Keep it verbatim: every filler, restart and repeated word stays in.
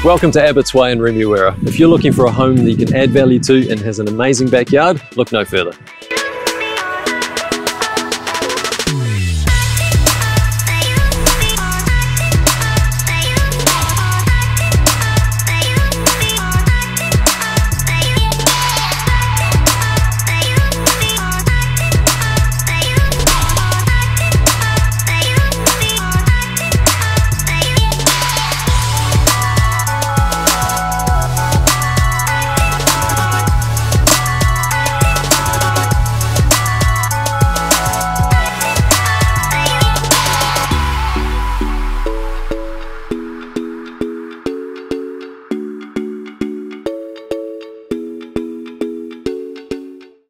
Welcome to Abbotts Way in Remuera. If you're looking for a home that you can add value to and has an amazing backyard, look no further.